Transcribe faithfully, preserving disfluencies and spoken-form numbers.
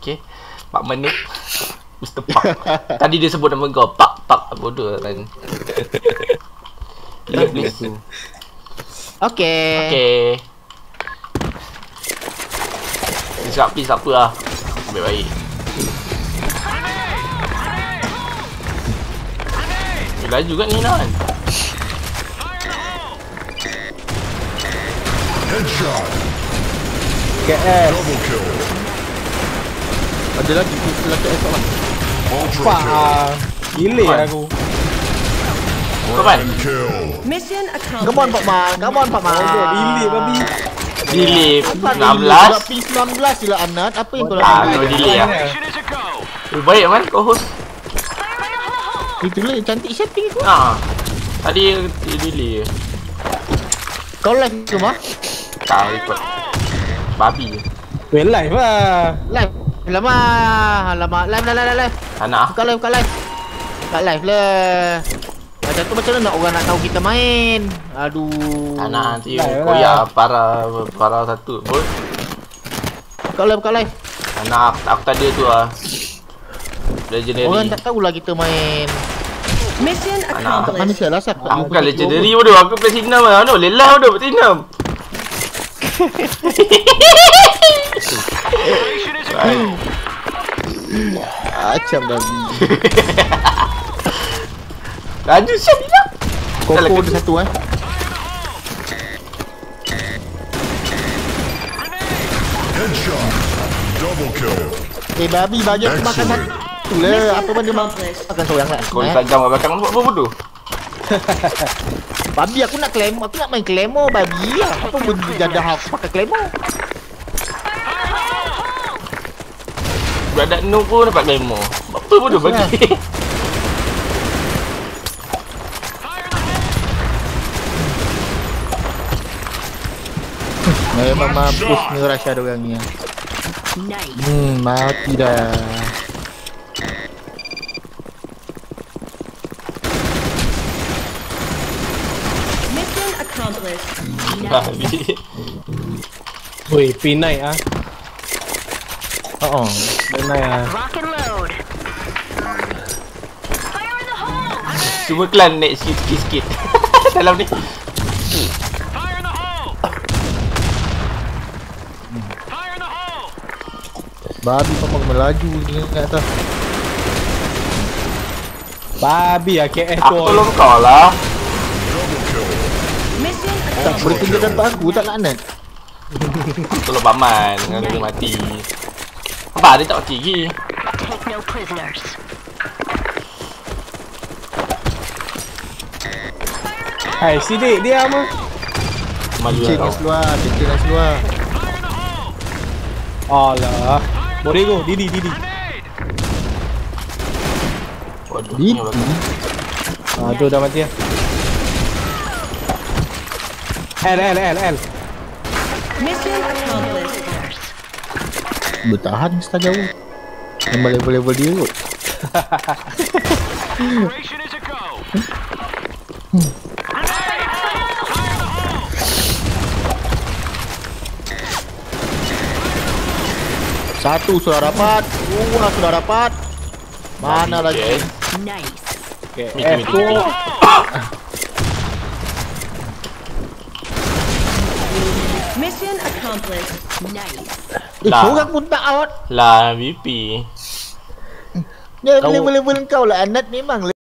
Okay, Pak Menip Mister Pak. Tadi dia sebut nama kau, Pak, Pak, bodoh kan. Please, please. Okay. Okay. Cakap please apa lah. Baik-baik. Laju kat ni kan. Headshot. K S. Double kill. Ada lagi tu lagi esok lah. Ultra Pak kill. ah. Gila Fun. aku. Kapan? Kill. Mission accomplished. Come on Pak Man, come on Pak Man. Delete babi. Delay Apa enam delete? belas. P sembilan belas je lah Anat. Apa yang kau Ah, lakukan? kau delay lah. Eh, baik man, kau host. Itulah yang cantik setting tu. Ha. Tadi dia delay. Kau live ke mah? Tak ikut. Babi je. Well live lah. Live. Lama, lama live live live live. Tak nak. Buka live, buka live. Buka live lah. Macam tu macam mana nak orang nak tahu kita main? Aduh. Tak nak nanti Dah, koyak para para satu. Bol. Buka live, buka live. Tak nak, aku, aku tak ada tu lah. Legendary. Orang tak tahulah kita main. Mission Anak. Kat mana accomplished. saya lah sak. Aku bukan legendary bodoh, aku platinum lah. Mana boleh lah bodoh platinum. Macam dah. Laju siap dia. Koko Dah lah, ada satu eh. Headshot. Double kill. Eh babi bagi aku makan Excellent. satu lah. Apa benda mak- makan seorang lah. Kau Eh, tajam kat belakang buat apa bodoh? Babi aku nak claymore, aku nak main claymore babi. Apa benda jadah aku pakai claymore? Budak noob pun dapat demo. Apa bodoh bagi? Memang mampus ni Rasha orang ni. Nice. Hmm, mati dah. Mission accomplished. Babi. Woi, P naik ah. Oh, oh. P naik ah. Rock and load. Fire in the hole. Semua klan naik sikit-sikit dalam ni. Babi memang melaju ni kat atas. Babi ah K S tu. Aku tolong kau lah. Double kill. Mission Tak boleh accomplished. tunjuk dapat aku tak laknat. Tolong paman dengan dia mati. Apa dia tak mati lagi? Take no prisoners. Hai, sidik dia mah. Malu Cik lah nak kau. seluar, cik nak seluar. Alah. Boleh go, Didi, Didi. Waduh, Di. ni bagus. Ah, tu dah mati ah. L, L, L, L. Mission accomplished. Bertahan setah jauh. Nombor level-level dia kot. Satu sudah dapat, dua sudah dapat. Mana Babi, lagi? eh. Nice. K Miti, S miti, tu. miti. Mission accomplished. Nice. Eh, Lah. seorang pun tak out. Lah V P. Dia level-level kau lah Anat memang